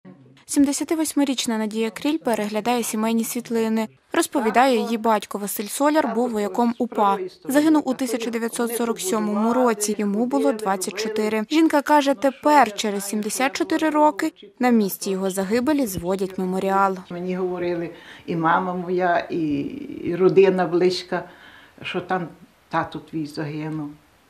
78-річна Надія Кріль переглядає сімейні світлини. Розповідає, її батько Василь Соляр був вояком УПА. Загинув у 1947 році, йому було 24. Жінка каже, тепер, через 74 роки, на місці його загибелі зводять меморіал. Мені говорили і мама моя, і родина близька, що там тато твій загинув.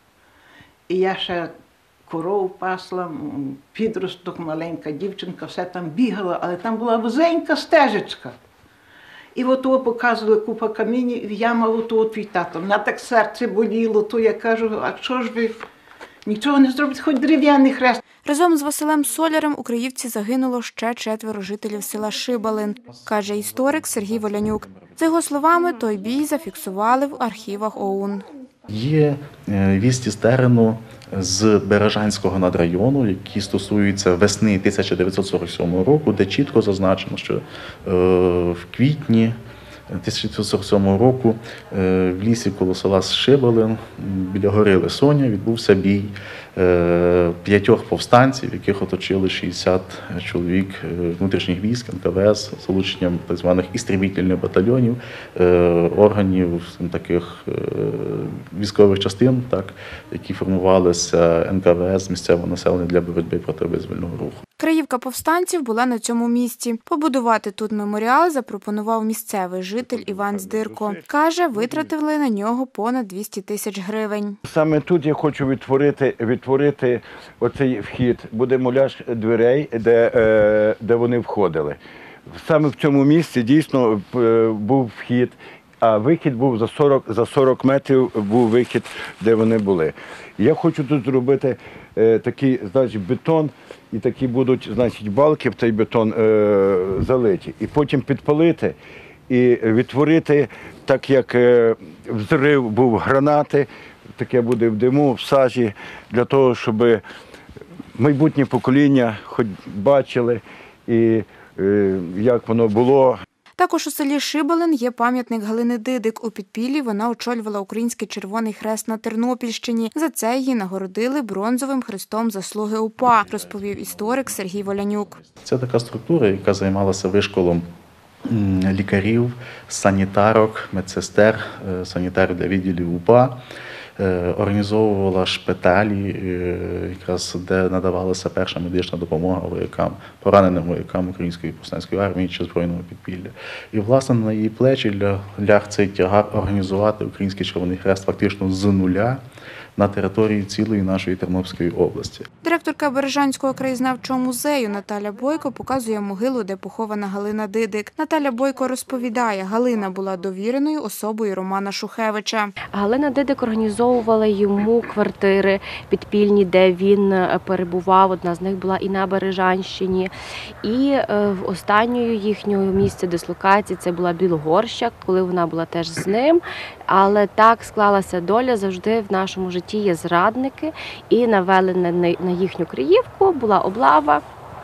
І я ще коров пасла, підросток, маленька дівчинка, все там бігала, але там була вузенька стежечка. І от показували купа камінів, і яма от твій тато. Мене так серце боліло, то я кажу, а що ж ви нічого не зробите, хоч дерев'яний хрест. Разом з Василем Солярем у Криївці загинуло ще 4 жителів села Шибалин, каже історик Сергій Волянюк. За його словами, той бій зафіксували в архівах ОУН. Є вісті з терену з Бережанського надрайону, які стосуються весни 1947 року, де чітко зазначено, що в квітні 1947 року в лісі коло села Шибалин біля гори Лисоня відбувся бій 5 повстанців, яких оточили 60 чоловік внутрішніх військ, НКВС, з залученням так званих істребітельних батальйонів, органів таких військових частин, які формувалися НКВС з місцевого населення для боротьби проти визвольного руху. Криївка повстанців була на цьому місці. Побудувати тут меморіал запропонував місцевий житель Іван Здирко. Каже, витратили на нього понад 200 тисяч гривень. Саме тут я хочу відтворити оцей вхід. Буде муляж дверей, де вони входили. Саме в цьому місці дійсно був вхід, а вихід був за 40 метрів був вихід, де вони були. Я хочу тут зробити такий, бетон, і такі будуть, балки в цей бетон залиті. І потім підпалити і відтворити, так як взрив був гранати, таке буде в диму, в сажі, для того, щоб майбутнє покоління хоч бачили, і як воно було. Також у селі Шибалин є пам'ятник Галини Дидик. У підпіллі вона очолювала Український Червоний Хрест на Тернопільщині. За це її нагородили бронзовим хрестом заслуги УПА, розповів історик Сергій Волянюк. Це така структура, яка займалася вишколом лікарів, санітарок, медсестер, санітарів для відділів УПА. Організовувала шпиталі, якраз де надавалася перша медична допомога воякам, пораненим воякам Української повстанської армії чи Збройного підпілля. І, власне, на її плечі ляг цей тягар організувати Український Червоний Хрест фактично з нуля на території цілої нашої Тернопільської області. Директорка Бережанського краєзнавчого музею Наталя Бойко показує могилу, де похована Галина Дидик. Наталя Бойко розповідає, Галина була довіреною особою Романа Шухевича. Галина Дидик організовувала йому квартири підпільні, де він перебував. Одна з них була і на Бережанщині. І останньою їхньою місце дислокації це була Білогорща, коли вона була теж з ним. Але так склалася доля, завжди в нашому житті є зрадники, і навели на їхню Криївку, була облава,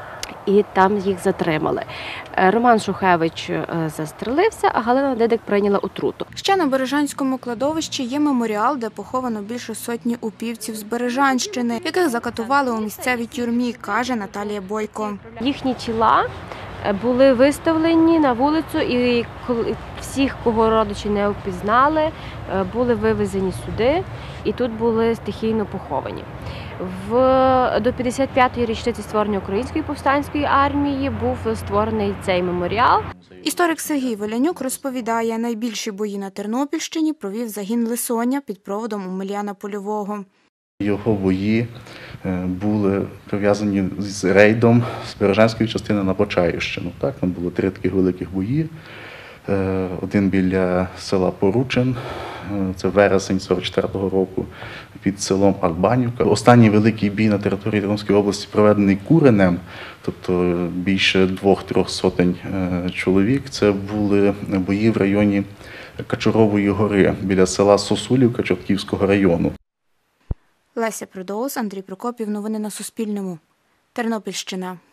і там їх затримали. Роман Шухевич застрелився, а Галина Дидик прийняла отруту. Ще на Бережанському кладовищі є меморіал, де поховано більше сотні упівців з Бережанщини, яких закатували у місцевій тюрмі, каже Наталія Бойко. Їхні тіла були виставлені на вулицю, і всіх, кого родичі не впізнали, були вивезені сюди, і тут були стихійно поховані. До 55-ї річниці створення Української повстанської армії був створений цей меморіал. Історик Сергій Волянюк розповідає, найбільші бої на Тернопільщині провів загін Лисоня під проводом Омеляна Польового. Його бої були пов'язані з рейдом з Бережанської частини на Почаївщину. Там було 3 таких великих бої. Один біля села Поручин, це вересень 44-го року, під селом Албанівка. Останній великий бій на території Тернопільської області проведений Куренем, тобто більше 2-3 сотень чоловік. Це були бої в районі Качурової гори, біля села Сосулівка Чортківського району. Леся Придоус, Андрій Прокопів. Новини на Суспільному. Тернопільщина.